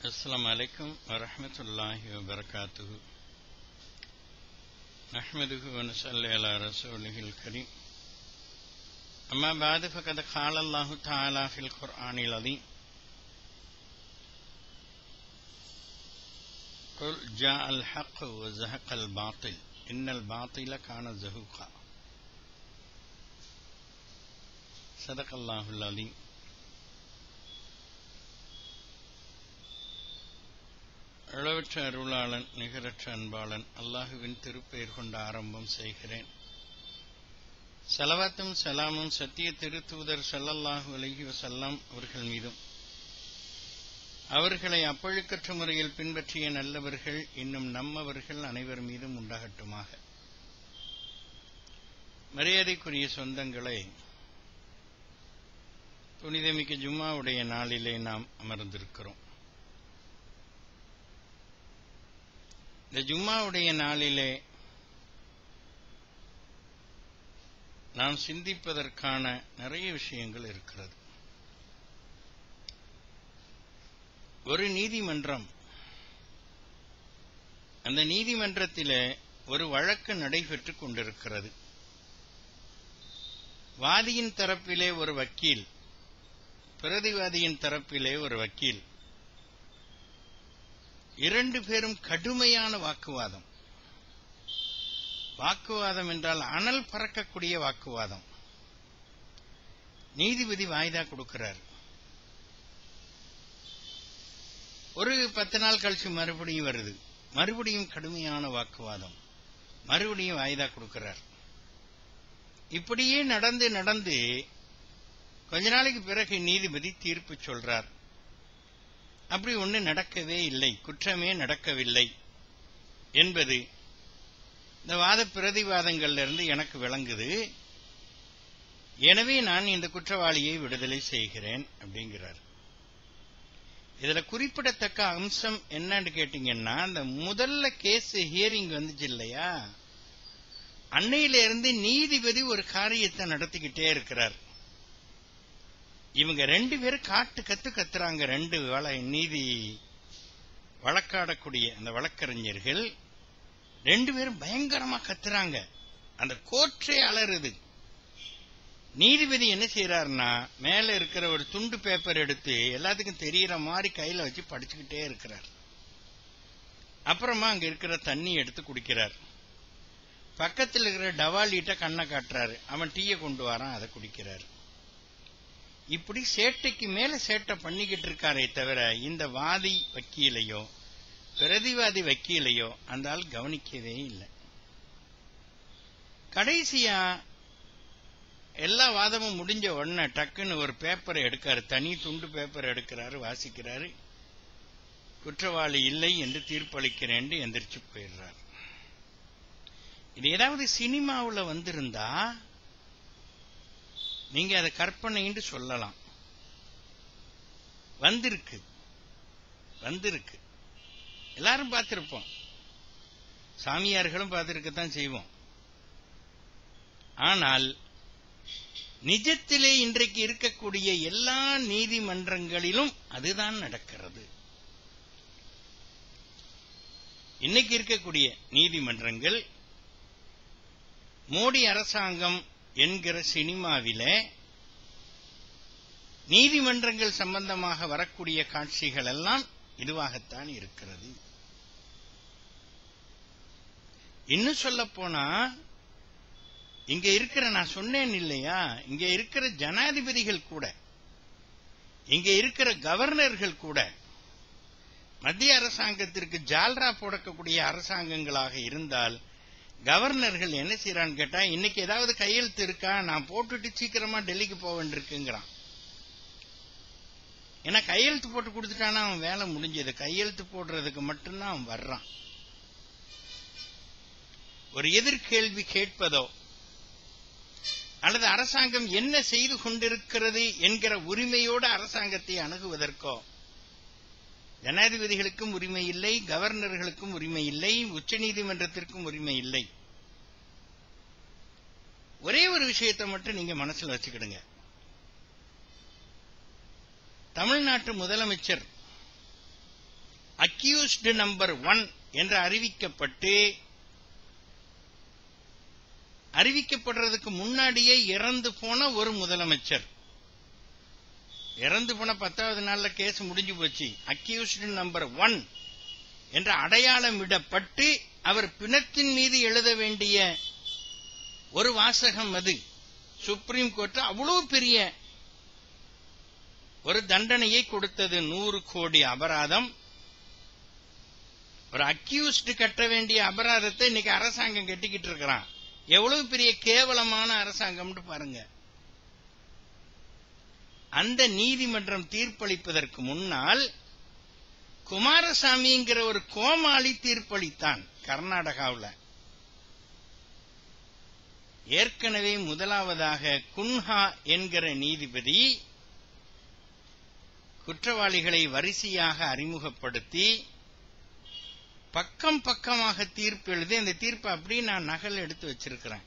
السلام عليكم ورحمة الله وبركاته. نحمده ونصلي على رسوله الكريم. أما بعد فقد قال الله تعالى في القرآن العظيم: قل جاء الحق وزهق الباطل إن الباطل كان زهوقا. صدق الله العظيم. அளவற்ற அருளாளன் நிகரற்ற அன்பாளன் அல்லாஹுவின் திருப்பெயர் கொண்டு ஆரம்பம் செய்கிறேன். ஸலவாத்தும் ஸலாமும் சத்திய திருத்தூதர் ஸல்லல்லாஹு அலைஹி வஸல்லம் அவர்கள் மீதும், அவர்களை அப்பழுக்கற்ற முறையில் பின்பற்றிய நல்லவர்கள் இன்னும் நம்மவர்கள் அனைவர் மீதும் உண்டாகட்டுமாக. மரியாதைக்குரிய சொந்தங்களை, புனிதமிக்க ஜும்மாவுடைய நாளிலே நாம் அமர்ந்திருக்கிறோம். இந்த ஜும்மாவுடைய நாளிலே நாம் சிந்திப்பதற்கான நிறைய விஷயங்கள் இருக்கிறது. ஒரு நீதிமன்றம், அந்த நீதிமன்றத்திலே ஒரு வழக்கு நடைபெற்றுக் கொண்டிருக்கிறது. வாதியின் தரப்பிலே ஒரு வக்கீல், பிரதிவாதியின் தரப்பிலே ஒரு வக்கீல், இரண்டு பேரும் கடுமையான வாக்குவாதம். வாக்குவாதம் என்றால் அனல் பறக்கக்கூடிய வாக்குவாதம். நீதிபதி வாய்தா கொடுக்கிறார். ஒரு 10 நாள் கழிச்சு மறுபடியும் வருது, மறுபடியும் கடுமையான வாக்குவாதம், மறுபடியும் வாய்தா கொடுக்கிறார். இப்படியே நடந்து நடந்து கொஞ்ச நாளைக்கு பிறகு நீதிபதி தீர்ப்பு சொல்றார். அப்படி ஒன்று நடக்கவே இல்லை, குற்றமே நடக்கவில்லை என்பது இந்த வாத பிரதிவாதங்கள்ல இருந்து எனக்கு விளங்குது. எனவே நான் இந்த குற்றவாளியை விடுதலை செய்கிறேன் அப்படிங்கிறார். இதுல குறிப்பிடத்தக்க அம்சம் என்னன்னு கேட்டீங்கன்னா, அந்த முதல்ல கேஸ் ஹியரிங் வந்துச்சு இல்லையா, அன்னையில இருந்து நீதிபதி ஒரு காரியத்தை நடத்திக்கிட்டே இருக்கிறார். இவங்க ரெண்டு பேரும் கத்துறாங்க. ரெண்டு நீதி வழக்காடக்கூடிய அந்த வழக்கறிஞர்கள் ரெண்டு பேரும் பயங்கரமா கத்துறாங்க. அந்த கோர்ட்டே அலறுது. நீதிபதி என்ன செய்யறாருன்னா, மேல இருக்கிற ஒரு துண்டு பேப்பர் எடுத்து எல்லாத்துக்கும் தெரியற மாதிரி கையில வச்சு படிச்சுக்கிட்டே இருக்கிறார். அப்புறமா அங்க இருக்கிற தண்ணி எடுத்து குடிக்கிறார். பக்கத்தில் இருக்கிற டவாலிட்ட கண்ணை காட்டுறாரு. அவன் டீயை கொண்டு வரான், அதை குடிக்கிறார். இப்படி சேட்டைக்கு மேல சேட்டை பண்ணிக்கிட்டு இருக்காரே தவிர இந்த வாதி வக்கீலையோ பிரதிவாதி வக்கீலையோ அந்த ஆள் கவனிக்கவே இல்லை. கடைசியா எல்லா வாதமும் முடிஞ்ச உடனே டக்குன்னு ஒரு பேப்பரை எடுக்காரு, தனி துண்டு பேப்பரை எடுக்கிறாரு, வாசிக்கிறாரு. குற்றவாளி இல்லை என்று தீர்ப்பளிக்கிறேன் எந்திரிச்சு போயிடுறார். இது ஏதாவது சினிமாவில் வந்திருந்தா நீங்க அதை கற்பனைன்னு சொல்லலாம். வந்திருக்கு, எல்லாரும் பார்த்திருப்போம், சாமியார்களும் பார்த்திருக்கத்தான் செய்வோம். ஆனால் நிஜத்திலே இன்றைக்கு இருக்கக்கூடிய எல்லா நீதிமன்றங்களிலும் அதுதான் நடக்கிறது. இன்னைக்கு இருக்கக்கூடிய நீதிமன்றங்கள் மோடி அரசாங்கம் என்கிற சினிமாவிலே நீதிமன்றங்கள் சம்பந்தமாக வரக்கூடிய காட்சிகள் எல்லாம் இதுவாகத்தான் இருக்கிறது. இன்னும் சொல்ல போனா, இங்க இருக்கிற, நான் சொன்னேன் இல்லையா, இங்க இருக்கிற ஜனாதிபதிகள் கூட, இங்க இருக்கிற கவர்னர்கள் கூட மத்திய அரசாங்கத்திற்கு ஜால்ரா போடக்கூடிய அரசாங்கங்களாக இருந்தால் கவர்னர்கள் என்ன செய்யறான்னு கேட்டா, இன்னைக்கு ஏதாவது கையெழுத்து இருக்கா, நான் போட்டுட்டு சீக்கிரமா டெல்லிக்கு போக வேண்டியிருக்குங்கிறான். ஏன்னா கையெழுத்து போட்டு கொடுத்துட்டானா அவன் வேலை முடிஞ்சது. கையெழுத்து போடுறதுக்கு மட்டும்தான் அவன் வர்றான். ஒரு எதிர்கேள்வி கேட்பதோ அல்லது அரசாங்கம் என்ன செய்து கொண்டிருக்கிறது என்கிற உரிமையோடு அரசாங்கத்தை அணுகுவதற்கோ ஜனாதிபதிகளுக்கும் உரிமை இல்லை, கவர்னர்களுக்கும் உரிமை இல்லை, உச்ச நீதிமன்றத்திற்கும் உரிமை இல்லை. ஒரே ஒரு விஷயத்தை மட்டும் நீங்க மனசுல வச்சுக்கிடுங்க. தமிழ்நாட்டு முதலமைச்சர் அக்யூஸ்டு நம்பர் 1 என்று அறிவிக்கப்படுறதுக்கு முன்னாடியே இறந்து போன ஒரு முதலமைச்சர், இறந்து போன 10வது நாள்ல கேஸ் முடிஞ்சு போச்சு. அக்யூஸ்டு நம்பர் 1 என்ற அடையாளமிடப்பட்டு அவர் பிணத்தின் மீது எழுத வேண்டிய ஒரு வாசகம் அது. சுப்ரீம் கோர்ட் அவ்வளவு பெரிய ஒரு தண்டனையை கொடுத்தது. 100 கோடி அபராதம். ஒரு அக்யூஸ்டு கட்ட வேண்டிய அபராதத்தை இன்னைக்கு அரசாங்கம் கட்டிக்கிட்டு இருக்கிறான். எவ்வளவு பெரிய கேவலமான அரசாங்கம் பாருங்க. அந்த நீதிமன்றம் தீர்ப்பளிப்பதற்கு முன்னால் குமாரசாமிங்கிற ஒரு கோமாளி தீர்ப்பளித்தான் கர்நாடகாவில். ஏற்கனவே முதலாவதாக குன்ஹா என்கிற நீதிபதி குற்றவாளிகளை வரிசையாக அறிமுகப்படுத்தி பக்கம் பக்கமாக தீர்ப்பு எழுதி, அந்த தீர்ப்பு அப்படியே நான் நகல் எடுத்து வச்சிருக்கிறேன்.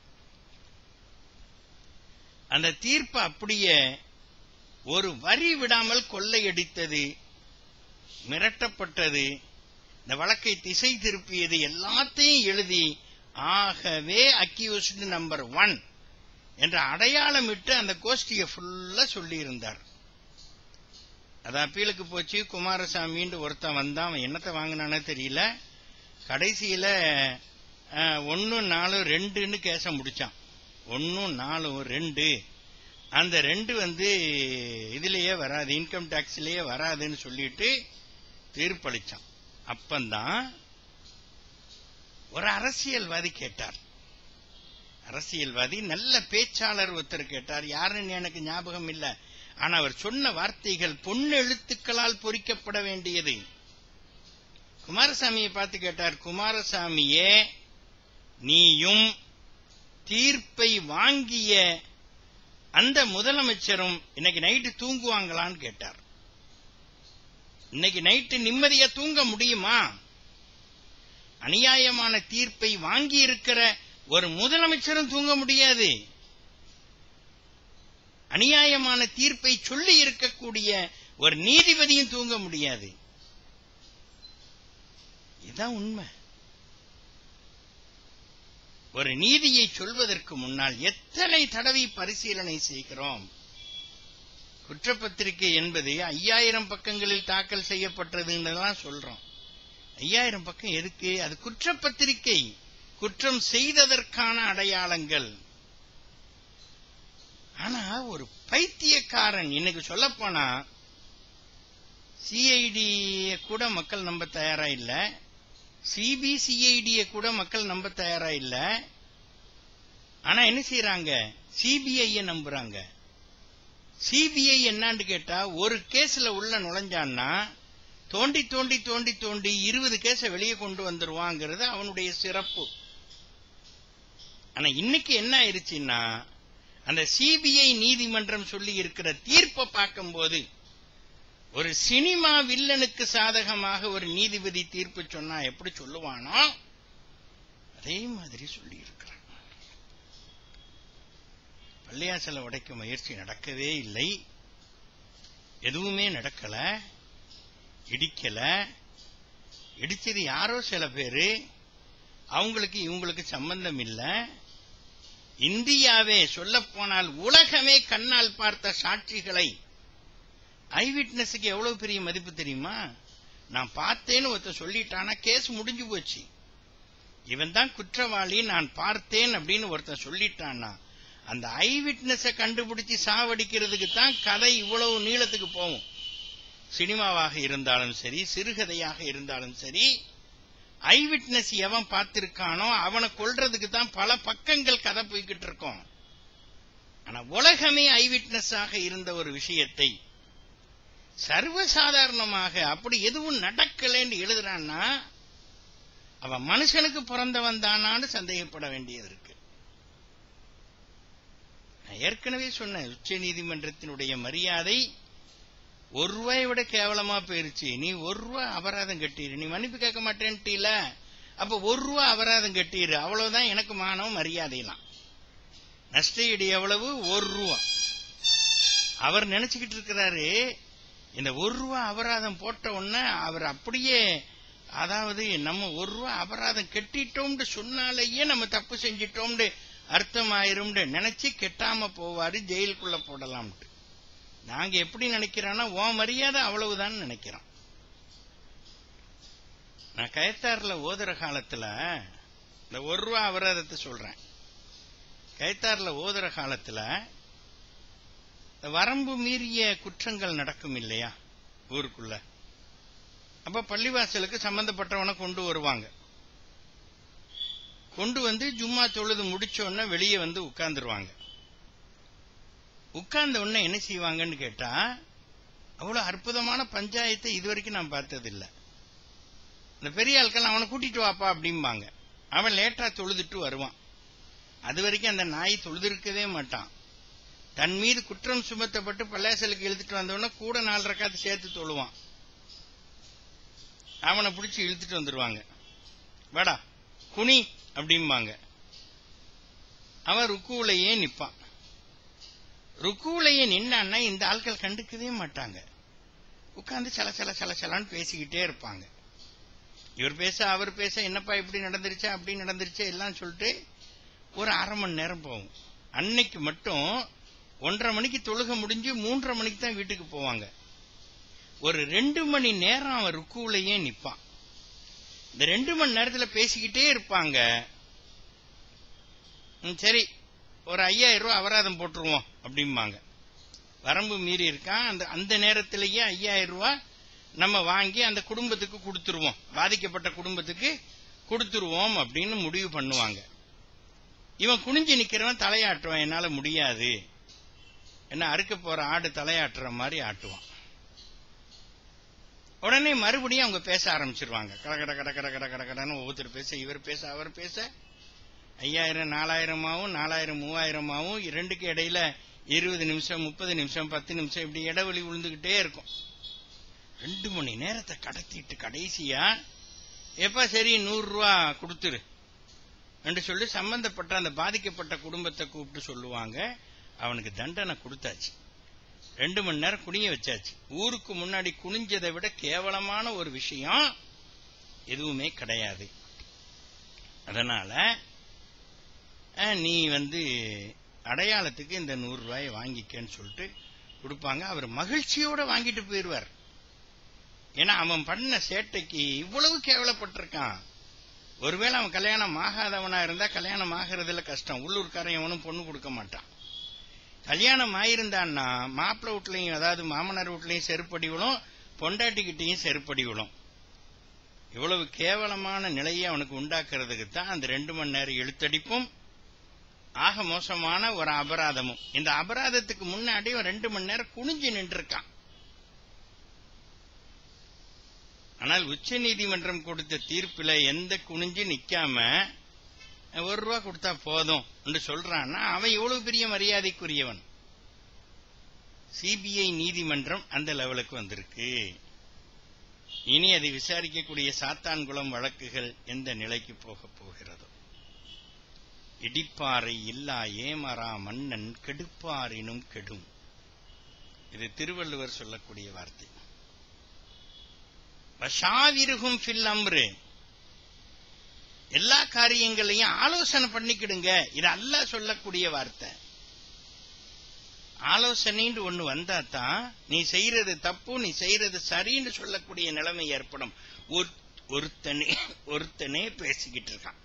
அந்த தீர்ப்பு அப்படியே ஒரு வரி விடாமல் கொள்ளையடித்தது, மிரட்டப்பட்டது, இந்த வழக்கை திசை திருப்பியது, எல்லாத்தையும் எழுதி ஆகவே அக்யூஸ்டு நம்பர் 1 என்ற அடையாளமிட்டு அந்த கோஷ்டியை ஃபுல்லா சொல்லி இருந்தார். அது அப்பீலுக்கு போச்சு. குமாரசாமின்னு ஒருத்தன் வந்தான். அவன் என்னத்தை வாங்கினானே தெரியல. கடைசியில 1-4-2 கேச முடிச்சான். 1-4-2 அந்த 2 இதுலயே வராது, இன்கம் டாக்ஸ்லயே வராதுன்னு சொல்லிட்டு தீர்ப்பளிச்சான். அப்பந்தான் ஒரு அரசியல்வாதி கேட்டார். அரசியல்வாதி நல்ல பேச்சாளர் ஒருத்தர் கேட்டார். யாருன்னு எனக்கு ஞாபகம் இல்ல. ஆனா அவர் சொன்ன வார்த்தைகள் பொன் எழுத்துக்களால் பொறிக்கப்பட வேண்டியது. குமாரசாமியை பார்த்து கேட்டார், குமாரசாமியே, நீயும் தீர்ப்பை வாங்கிய அந்த முதலமைச்சரும் இன்னைக்கு நைட்டு தூங்குவாங்களான்னு கேட்டார். இன்னைக்கு நைட்டு நிம்மதியா தூங்க முடியுமா? அநியாயமான தீர்ப்பை வாங்கி இருக்கிற ஒரு முதலமைச்சரும் தூங்க முடியாது. அநியாயமான தீர்ப்பை சொல்லி இருக்கக்கூடிய ஒரு நீதிபதியும் தூங்க முடியாது. இதுதான் உண்மை. ஒரு நீதியை சொல்வதற்கு முன்னால் எத்தனை தடவை பரிசீலனை செய்கிறோம். குற்றப்பத்திரிகை என்பது 5000 பக்கங்களில் தாக்கல் செய்யப்பட்டதுன்னு சொல்றோம். 5000 பக்கம் எதுக்கு? அது குற்றப்பத்திரிகை, குற்றம் செய்ததற்கான அடையாளங்கள். ஆனா ஒரு பைத்தியக்காரன், இன்னைக்கு சொல்ல போனா சிஐடி கூட மக்கள் நம்ப தயாரா இல்ல, சிபிசிஐடிய கூட மக்கள் நம்ப தயாரா இல்ல. ஆனா என்ன செய்யறாங்க? சிபிஐ நம்புறாங்க. சிபிஐ என்னான்னு கேட்டா, ஒரு கேஸ்ல உள்ள நுழைஞ்சான்னா தோண்டி தோண்டி தோண்டி தோண்டி 20 கேஸ வெளியே கொண்டு வந்துருவாங்கிறது அவனுடைய சிறப்பு. ஆனா இன்னைக்கு என்ன ஆயிருச்சுன்னா, அந்த சிபிஐ நீதிமன்றம் சொல்லி இருக்கிற தீர்ப்பை பார்க்கும்போது ஒரு சினிமா வில்லனுக்கு சாதகமாக ஒரு நீதிபதி தீர்ப்பு சொன்னா எப்படி சொல்லுவானோ அதே மாதிரி சொல்லி இருக்கிறான். பள்ளியாசலை உடைக்கும் முயற்சி நடக்கவே இல்லை, எதுவுமே நடக்கல, இடிக்கல. இடிச்சது யாரோ சில பேரு, அவங்களுக்கு இவங்களுக்கு சம்பந்தம் இல்ல. இந்தியாவே சொல்ல போனால் உலகமே கண்ணால் பார்த்த சாட்சிகளை, ஐவிட்னஸுக்கு எவ்வளவு பெரிய மதிப்பு தெரியுமா? நான் பார்த்தேன்னு ஒருத்தர் சொல்லிட்டானா கேஸ் முடிஞ்சு போச்சு. இவன் தான் குற்றவாளி, நான் பார்த்தேன் அப்படின்னு ஒருத்தர் சொல்லிட்டான்னா அந்த ஐவிட்னஸ கண்டுபிடிச்சு சாவடிக்கிறதுக்கு தான் கதை இவ்வளவு நீளத்துக்கு போகும். சினிமாவாக இருந்தாலும் சரி, சிறுகதையாக இருந்தாலும் சரி, ஐவிட்னஸ் எவன் பார்த்திருக்கானோ அவனை கொல்றதுக்கு தான் பல பக்கங்கள் கதை போய்கிட்டு இருக்கோம். ஆனா உலகமே ஐவிட்னஸ் ஆக இருந்த ஒரு விஷயத்தை சர்வசாதாரணமாக அப்படி எதுவும் நடக்கலன்னு எழுதுறான்னா அவன் மனுஷனுக்கு பிறந்தவன் தானான்னு சந்தேகப்பட வேண்டியது இருக்கு. நான் ஏற்கனவே சொன்ன உச்ச நீதிமன்றத்தினுடைய மரியாதை ₹1 விட கேவலமா போயிருச்சு. நீ ₹1 அபராதம் கட்டிரு, நீ மன்னிப்பு கேட்க மாட்டேன்ட்டீல, அப்ப ₹1 அபராதம் கட்டிரு, அவ்வளவுதான் எனக்கு மானவ மரியாதைலாம். நஷ்ட ஈடு எவ்வளவு? ₹1. அவர் நினைச்சுக்கிட்டு இருக்கிறாரு இந்த ₹1 அபராதம் போட்ட உடனே அவர் அப்படியே, அதாவது நம்ம ₹1 அபராதம் கட்டிட்டோம்னு சொன்னாலேயே நம்ம தப்பு செஞ்சிட்டோம்னு அர்த்தம் ஆயிரும் நினைச்சு கெட்டாம போவாரு, ஜெயிலுக்குள்ள போடலாம்ட்டு. நாங்க எப்படி நினைக்கிறோம்னா உன் மரியாதை அவ்வளவுதான் நினைக்கிறோம். நான் கயத்தாறுல ஓதுற காலத்துல இந்த ₹1 அபராதத்தை சொல்றேன். கயத்தாறுல ஓதுற காலத்துல வரம்பு மீறிய குற்றங்கள் நடக்கும் இல்லையா ஊருக்குள்ள. அப்ப பள்ளிவாசலுக்கு சம்பந்தப்பட்டவனை கொண்டு வருவாங்க. கொண்டு வந்து ஜும்மா தொழுது முடிச்சோன்னா வெளியே வந்து உட்கார்ந்துருவாங்க. உட்கார்ந்த உடனே என்ன செய்வாங்கன்னு கேட்டா, அவ்வளவு அற்புதமான பஞ்சாயத்தை இதுவரைக்கும் நான் பார்த்ததில்லை. இந்த பெரிய ஆட்கள் அவனை கூட்டிட்டு வாப்பா அப்படிம்பாங்க. அவன் லேட்டா தொழுதுட்டு வருவான். அது வரைக்கும் அந்த நாய் தொழுதிருக்கவே மாட்டான். தன் மீது குற்றம் சுமத்தப்பட்டு பள்ளிவாசலுக்கு இழுத்துட்டு வந்தவன கூட 4 ரக்காத்து சேர்த்து தொழுவான். அவனை பிடிச்சி இழுத்துட்டு வந்துருவாங்க. வாடா குனி அப்படிம்பாங்க. அவன் ருக்குவுலையே நிப்பான். ருக்குவுலையே நின்னான்னா இந்த ஆட்கள் கண்டுக்கவே மாட்டாங்க. உட்கார்ந்து சலச்சலான்னு பேசிக்கிட்டே இருப்பாங்க. இவர் பேச அவர் பேச, என்னப்பா இப்படி நடந்துருச்சா அப்படி நடந்துருச்சா எல்லாம் சொல்லிட்டு ஒரு அரை மணி நேரம் போகும். அன்னைக்கு மட்டும் 1:30 மணிக்கு தொழுக முடிஞ்சு 3:30 மணிக்கு தான் வீட்டுக்கு போவாங்க. ஒரு 2 மணி நேரம் அவன் ருக்குவுலையே நிப்பான். இந்த 2 மணி நேரத்துல பேசிக்கிட்டே இருப்பாங்க. சரி ஒரு ₹5000 அபராதம் போட்டுருவோம் அப்படிம்பாங்க. வரம்பு மீறி இருக்கான். அந்த நேரத்திலேயே ₹5000 நம்ம வாங்கி அந்த குடும்பத்துக்கு கொடுத்துருவோம், பாதிக்கப்பட்ட குடும்பத்துக்கு கொடுத்துருவோம் அப்படின்னு முடிவு பண்ணுவாங்க. இவன் குனிஞ்சு நிக்கிறவன் தலையாட்டுவான், என்னால முடியாது, என்ன அறுக்க போற ஆடு தலையாட்டுற மாதிரி ஆட்டுவான். உடனே மறுபடியும் அவங்க பேச ஆரம்பிச்சிருவாங்க. கடகட கடகட கடகட கடன்னு ஒவ்வொருத்தர் பேச, இவர் பேச அவர் பேச, 5000 4000 4000 3000 இரண்டுக்கு இடையில 20 நிமிஷம் 30 நிமிஷம் 10 நிமிஷம் இப்படி இடைவெளி விழுந்துகிட்டே இருக்கும். 2 மணி நேரத்தை கடத்திட்டு கடைசியா எப்ப சரி ₹100 கொடுத்துரு என்று சொல்லி சம்பந்தப்பட்ட அந்த பாதிக்கப்பட்ட குடும்பத்தை கூப்பிட்டு சொல்லுவாங்க. அவனுக்கு தண்டனை கொடுத்தாச்சு. 2 மணி நேரம் குனிய வச்சாச்சு. ஊருக்கு முன்னாடி குனிஞ்சதை விட கேவலமான ஒரு விஷயம் எதுவுமே கிடையாது. அதனால நீ அடையாளத்துக்கு இந்த ₹100 வாங்கிக்கன்னு சொல்லிட்டு கொடுப்பாங்க. அவர் மகிழ்ச்சியோட வாங்கிட்டு போயிடுவார். ஏன்னா அவன் பண்ண சேட்டைக்கு இவ்வளவு கேவலப்பட்டிருக்கான். ஒருவேளை அவன் கல்யாணம் ஆகாதவனா இருந்தா கல்யாணம் ஆகிறதுல கஷ்டம், உள்ளூர்காரன் எவனும் பொண்ணு கொடுக்க மாட்டான். கல்யாணம் ஆயிருந்தான்னா மாப்பிள்ளை வீட்லையும் அதாவது மாமனார் வீட்லையும் செருப்படி விழும், பொண்டாட்டிக்கிட்டையும் செருப்படி விழும். இவ்வளவு கேவலமான நிலையை அவனுக்கு உண்டாக்குறதுக்கு தான் அந்த 2 மணி நேரம் இழுத்தடிப்பும் ஆக மோசமான ஒரு அபராதமும். இந்த அபராதத்துக்கு முன்னாடி 2 மணி நேரம் குனிஞ்சு நின்றுருக்கான். ஆனால் உச்ச நீதிமன்றம் கொடுத்த தீர்ப்பில் எந்த குனிஞ்சு நிக்காம ₹1 கொடுத்தா போதும் என்று சொல்றான்னா அவன் எவ்வளவு பெரிய மரியாதைக்குரியவன். சிபிஐ நீதிமன்றம் அந்த லெவலுக்கு வந்திருக்கு. இனி அதை விசாரிக்கக்கூடிய சாத்தான்குளம் வழக்குகள் எந்த நிலைக்கு போக போகிறதோ. இடிப்பாறை இல்லா ஏமரா மன்னன் கெடுப்பாரினும் கெடும். இது திருவள்ளுவர் சொல்லக்கூடிய வார்த்தை. வஷாவிருகும் ஃபில் அம்ரு, எல்லா காரியங்களையும் ஆலோசனை பண்ணிக்கிடுங்க. இது அல்லாஹ் சொல்லக்கூடிய வார்த்தை. ஆலோசனைன்னு ஒண்ணு வந்தா தான் நீ செய்யறது தப்பு நீ செய்யறது சரின்னு சொல்லக்கூடிய நிலைமை ஏற்படும். ஒருத்தனே பேசிக்கிட்டு இருக்கான்.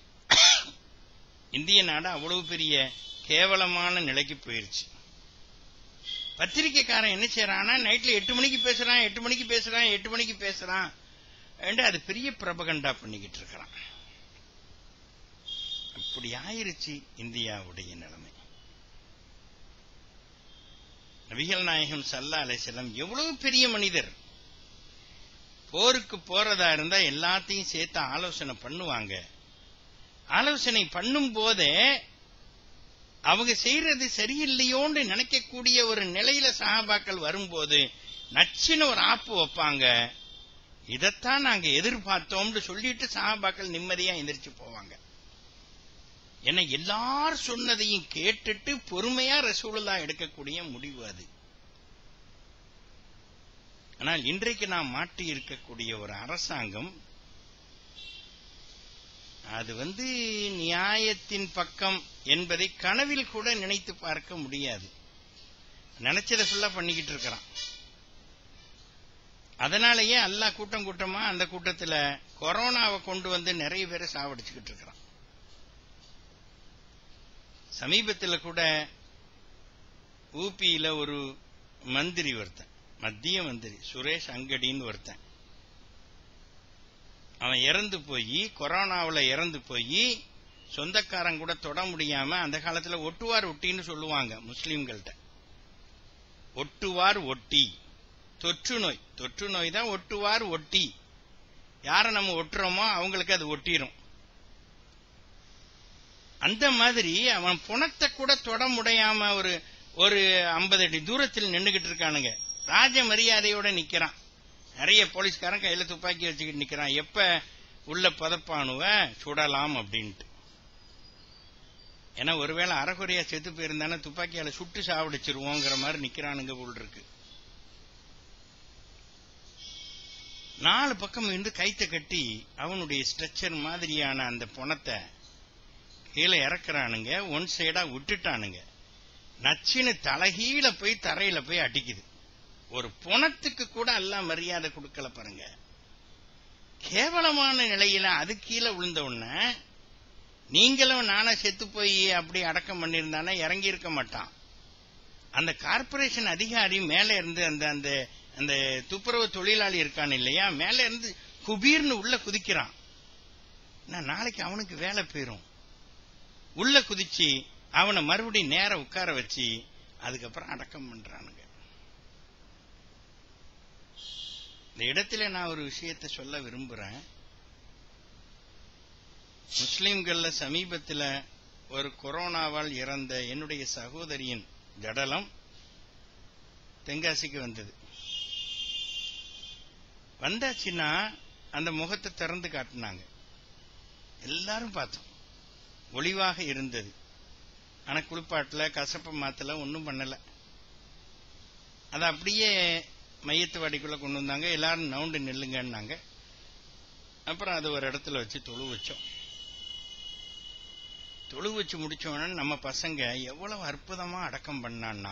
இந்திய நாடு அவ்வளவு பெரிய கேவலமான நிலைக்கு போயிருச்சு. பத்திரிக்கைக்காரன் என்ன செய்யறான்னா நைட்ல 8 மணிக்கு பேசுறான் 8 மணிக்கு பேசுறான் 8 மணிக்கு பேசுறான் என்று அது பெரிய பிரபகண்டா பண்ணிக்கிட்டு இருக்கிறான். அப்படி ஆயிருச்சு இந்தியாவுடைய நிலைமை. நபிகள் நாயகம் ஸல்லல்லாஹு அலைஹி வஸல்லம் எவ்வளவு பெரிய மனிதர். போருக்கு போறதா இருந்தா எல்லாத்தையும் சேர்த்து ஆலோசனை பண்ணுவாங்க. ஆலோசனை பண்ணும் போதே அவங்க செய்யறது சரியில்லையோன்னு நினைக்கக்கூடிய ஒரு நிலையில சஹாபாக்கள் வரும்போது நச்சின ஒரு ஆப்பு வைப்பாங்க. இதைத்தான் நாங்க எதிர்பார்த்தோம்னு சொல்லிட்டு சஹாபாக்கள் நிம்மதியா எந்திரிச்சு போவாங்க. ஏன்னா எல்லாரும் சொன்னதையும் கேட்டுட்டு பொறுமையா ரசூலுல்லாஹ் எடுக்கக்கூடிய முடிவு அது. ஆனால் இன்றைக்கு நாம் மாட்டி இருக்கக்கூடிய ஒரு அரசாங்கம் அது நியாயத்தின் பக்கம் என்பதை கனவில் கூட நினைத்து பார்க்க முடியாது. நினைச்சதை ஃபுல்லா பண்ணிக்கிட்டு இருக்கிறான். அதனாலேயே அல்லாஹ் கூட்டம் கூட்டமா அந்த கூட்டத்துல கொரோனாவை கொண்டு வந்து நிறைய பேரை சாவடிச்சுக்கிட்டு இருக்கிறான். சமீபத்தில் கூட ஊபியில ஒரு மந்திரி ஒருத்தன், மத்திய மந்திரி சுரேஷ் அங்கடின்னு ஒருத்தன், அவன் இறந்து போய் கொரோனாவில் இறந்து போய் சொந்தக்காரன் கூட தொட முடியாம, அந்த காலத்துல ஒட்டுவார் ஒட்டின்னு சொல்லுவாங்க முஸ்லீம்கள்ட்ட. ஒட்டுவார் ஒட்டி, தொற்று நோய் தான் ஒட்டுவார் ஒட்டி. யாரை நம்ம ஒட்டுறோமோ அவங்களுக்கு அது ஒட்டிரும். அந்த மாதிரி அவன் புணத்தை கூட தொட முடியாம ஒரு 50 அடி தூரத்தில் நின்றுகிட்டு இருக்கானுங்க. ராஜ மரியாதையோட நிக்கிறான். நிறைய போலீஸ்காரன் கையில துப்பாக்கி வச்சுக்கிட்டு நிக்கிறான். எப்ப உள்ள பதப்பானுவ சுடலாம் அப்படின்ட்டு. ஏன்னா ஒருவேளை அறகுறையா செத்து போயிருந்தானே துப்பாக்கியால சுட்டு சாவடிச்சிருவோங்கிற மாதிரி நிக்கிறானுங்க போல் இருக்கு. 4 பக்கம் இருந்து கைத்த கட்டி அவனுடைய ஸ்ட்ரெச்சர் மாதிரியான அந்த பணத்தை கீழே இறக்குறானுங்க. ஒன் சைடா விட்டுட்டானுங்க. நச்சின்னு தலைகீழ போய் தரையில போய் அடிக்குது. ஒரு பணத்துக்கு கூட எல்லாம் மரியாதை கொடுக்கல பாருங்க. கேவலமான நிலையில அது கீழே விழுந்த உடனே நீங்களும் நானே செத்து போய் அப்படி அடக்கம் பண்ணிருந்தானே இறங்கி இருக்க மாட்டான். அந்த கார்பரேஷன் அதிகாரி மேல இருந்து அந்த அந்த அந்த துப்புரவு தொழிலாளி இருக்கான் இல்லையா, மேல இருந்து குபீர்னு உள்ள குதிக்கிறான். நாளைக்கு அவனுக்கு வேலை போயிரும். உள்ள குதிச்சு அவனை மறுபடியும் நேர உட்கார வச்சு அதுக்கப்புறம் அடக்கம் பண்றானுங்க. இந்த இடத்துல நான் ஒரு விஷயத்தை சொல்ல விரும்புறேன். முஸ்லிம்கள்ல சமீபத்தில் ஒரு கொரோனாவால் இறந்த என்னுடைய சகோதரியின் ஜடலம் தென்காசிக்கு வந்தது. வந்தாச்சுன்னா அந்த முகத்தை திறந்து காட்டினாங்க. எல்லாரும் பார்த்தோம். ஒளிவாக இருந்தது. ஆனா குளிப்பாட்டுல கசப்ப மாத்தல, ஒன்னும் பண்ணல. அதை அப்படியே மையத்து வாடிக்குள்ள கொண்டு வந்தாங்க. எல்லாரும் நவுண்டு நெல்லுங்கன்னாங்க. அப்புறம் அது ஒரு இடத்துல வச்சு தொழு வச்சோம். தொழு வச்சு முடிச்சோன்னு நம்ம பசங்க எவ்வளவு அற்புதமா அடக்கம் பண்ணான்னா,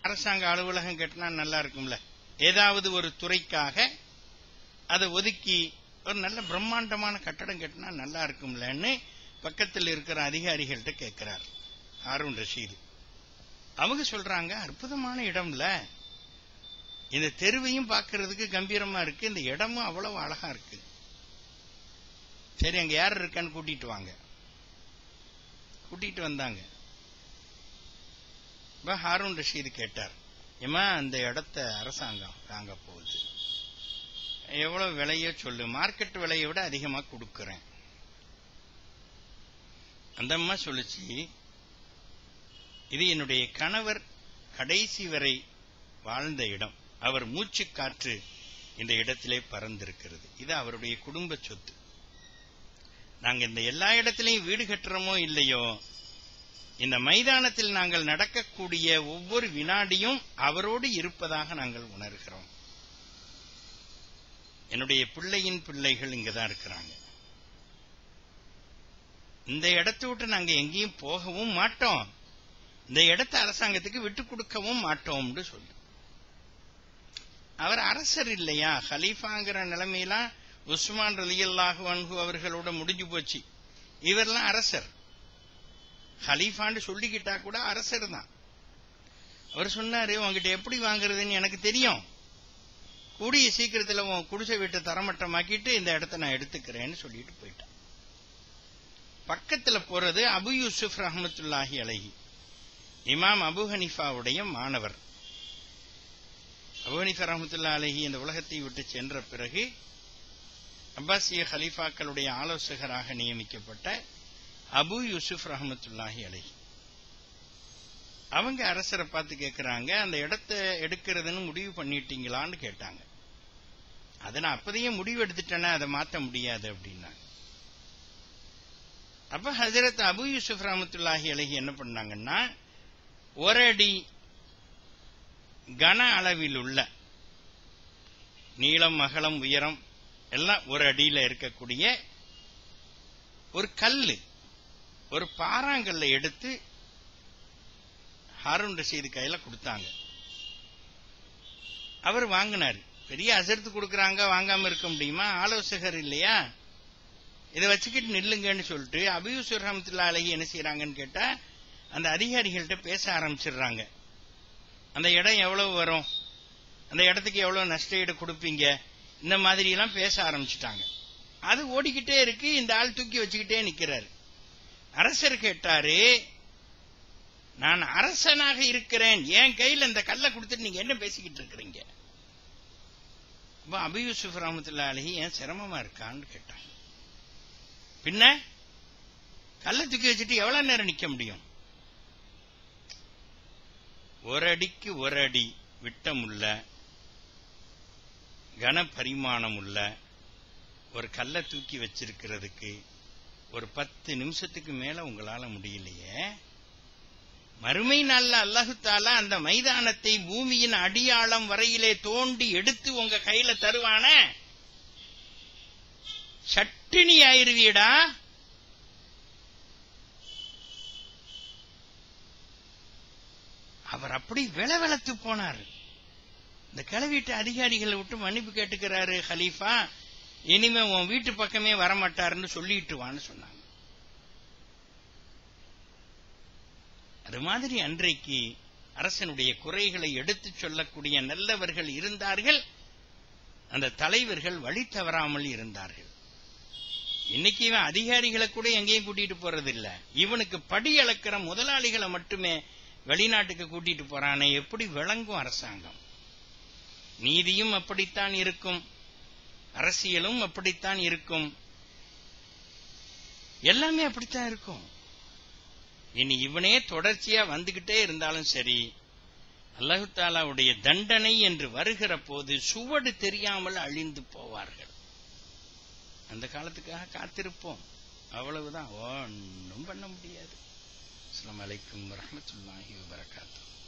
அரசாங்க அலுவலகம் கட்டினா நல்லா இருக்கும்ல, ஏதாவது ஒரு துறைக்காக அதை ஒதுக்கி ஒரு நல்ல பிரம்மாண்டமான கட்டடம் கட்டினா நல்லா இருக்கும்லன்னு பக்கத்தில் இருக்கிற அதிகாரிகள்கிட்ட கேட்கிறார் ஹாரூன் ரஷீது. அவங்க சொல்றாங்க, அற்புதமான இடம்ல, இந்த தெருவையும் பார்க்கறதுக்கு கம்பீரமா இருக்கு, இந்த இடமும் அவ்வளவு அழகா இருக்கு. சரி, அங்க யார் இருக்கான்னு கூட்டிட்டு வாங்க. கூட்டிட்டு வந்தாங்க. ஹாரூன் ரஷீது கேட்டார், ஏமா அந்த இடத்த அரசாங்கம் வாங்க போகுது, எவ்வளவு விலையோ சொல்லு, மார்க்கெட் விலையை விட அதிகமா கொடுக்கறேன். அந்த அம்மா சொல்லுச்சு, இது என்னுடைய கணவர் கடைசி வரை வாழ்ந்த இடம், அவர் மூச்சு காற்று இந்த இடத்திலே பறந்திருக்கிறது, இது அவருடைய குடும்ப சொத்து. நாங்க இந்த எல்லா இடத்திலையும் வீடு கட்டுறோமோ இல்லையோ, இந்த மைதானத்தில் நாங்கள் நடக்கக்கூடிய ஒவ்வொரு வினாடியும் அவரோடு இருப்பதாக நாங்கள் உணர்கிறோம். என்னுடைய பிள்ளையின் பிள்ளைகள் இங்கதான் இருக்கிறாங்க. இந்த இடத்தை விட்டு நாங்க எங்கேயும் போகவும் மாட்டோம், இந்த இடத்தை அரசாங்கத்துக்கு விட்டு கொடுக்கவும் மாட்டோம் சொல்லு. அவர் அரசர் இல்லையா, ஹலீஃபாங்கிற நிலைமையெல்லாம் உஸ்மான் ரலியல்லாஹு அன்ஹு அவர்களோட முடிஞ்சு போச்சு. இவரெல்லாம் அரசர், ஹலீஃபான்னு சொல்லிக்கிட்டா கூட அரசர் தான். அவர் சொன்னாரு, உங்ககிட்ட எப்படி வாங்குறதுன்னு எனக்கு தெரியும், கூடிய சீக்கிரத்தில் உன் குடிசை வீட்டை தரமட்டமாக்கிட்டு இந்த இடத்த நான் எடுத்துக்கிறேன்னு சொல்லிட்டு போயிட்டான். பக்கத்துல போறது அபு யூசுப் ரஹ்மத்துல்லாஹி அலைஹி, இமாம் அபு ஹனீஃபாவுடைய மாணவர். அபு ஹனீஃபா ரஹ்மத்துல்லாஹி அலைஹி இந்த உலகத்தை விட்டு சென்ற பிறகு அப்பாசிய ஹலீஃபாக்களுடைய ஆலோசகராக நியமிக்கப்பட்ட அபு யூசுப் ரஹ்மத்துல்லாஹி அலைஹி, அவங்க அரசரை பார்த்து கேட்கிறாங்க, அந்த இடத்தை எடுக்கிறதுன்னு முடிவு பண்ணிட்டீங்களான்னு கேட்டாங்க. அதை நான் அப்பதையே முடிவு எடுத்துட்டேன்னா அதை மாற்ற முடியாது அப்படின்னாங்க. அப்ப ஹஜரத் அபு யூசுப் ரஹ்மத்துல்லாஹி அலைஹி என்ன பண்ணாங்கன்னா, ஒரு அடி கன அளவில் உள்ள நீளம் அகலம் உயரம் எல்லாம் ஒரு அடியில இருக்கக்கூடிய ஒரு கல்லு, ஒரு பாறாங்கல்லை எடுத்து ஹாரூன் ரஷீது கையில கொடுத்தாங்க. அவர் வாங்கினார். பெரிய அசர்த்து கொடுக்கறாங்க, வாங்காம இருக்க முடியுமா, ஆலோசகர் இல்லையா, இதை வச்சுக்கிட்டு நில்லுங்கன்னு சொல்லிட்டு அபு யூசுப் ரஹ்மத்துல்லாஹி அலைஹி என்ன செய்யறாங்கன்னு கேட்டா, அந்த அதிகாரிகள்கிட்ட பேச ஆரம்பிச்சிடுறாங்க. அந்த இடம் எவ்வளவு வரும், அந்த இடத்துக்கு எவ்வளவு நஷ்டஈடு கொடுப்பீங்க, இந்த மாதிரி எல்லாம் பேச ஆரம்பிச்சுட்டாங்க. அது ஓடிக்கிட்டே இருக்கு, இந்த ஆள் தூக்கி வச்சுக்கிட்டே நிக்கிறாரு. அரசர் கேட்டாரு, நான் அரசனாக இருக்கிறேன், என் கையில் இந்த கல்லை கொடுத்துட்டு நீங்க என்ன பேசிக்கிட்டு இருக்கிறீங்க? அபு யூசுப் ரஹ்மத்துல்லாஹி அலைஹி ஏன் சிரமமா இருக்கான்னு கேட்டாங்க. பின்ன கல்லை தூக்கி வச்சுட்டு எவ்வளவு நேரம் நிக்க முடியும்? ஒரு அடிக்கு ஒரு அடி விட்டமுள்ள கன பரிமாணம் உள்ள ஒரு கல்லை தூக்கி வச்சிருக்கிறதுக்கு ஒரு 10 நிமிஷத்துக்கு மேல உங்களால முடியலையே. மறுமை நாள்ல அல்லாஹு தஆலா அந்த மைதானத்தை பூமியின் அடியாளம் வரையிலே தோண்டி எடுத்து உங்க கையில தருவான, சட்டினி ஆயிருவீடா. அவர் அப்படி விளவெளத்து போனார். இந்த கிளவீட்டு அதிகாரிகளை விட்டு மன்னிப்பு கேட்டுக்கிறாரு ஹலீஃபா, இனிமே உன் வீட்டு பக்கமே வரமாட்டாருன்னு சொல்லிட்டு வான்னு சொன்னாங்க. அது மாதிரி அன்றைக்கு அரசனுடைய குறைகளை எடுத்து சொல்லக்கூடிய நல்லவர்கள் இருந்தார்கள், அந்த தலைவர்கள் வழி தவறாமல் இருந்தார்கள். இன்னைக்கு இவன் அதிகாரிகளை கூட எங்கேயும் கூட்டிட்டு போறதில்ல, இவனுக்கு படி அளக்கிற முதலாளிகளை மட்டுமே வெளிநாட்டுக்கு கூட்டிட்டு போறானே, எப்படி விளங்கும் அரசாங்கம்? நீதியும் அப்படித்தான் இருக்கும், அரசியலும் அப்படித்தான் இருக்கும், எல்லாமே அப்படித்தான் இருக்கும். இனி இவனே தொடர்ச்சியா வந்துகிட்டே இருந்தாலும் சரி, அல்லாஹு தஆலாவுடைய தண்டனை என்று வருகிற போது சுவடு தெரியாமல் அழிந்து போவார்கள். அந்த காலத்துக்காக காத்திருப்போம், அவ்வளவுதான், ஒன்றும் பண்ண முடியாது. அஸ்ஸலாமு அலைக்கும் வரஹ்மத்துல்லாஹி வபரகாத்துஹு.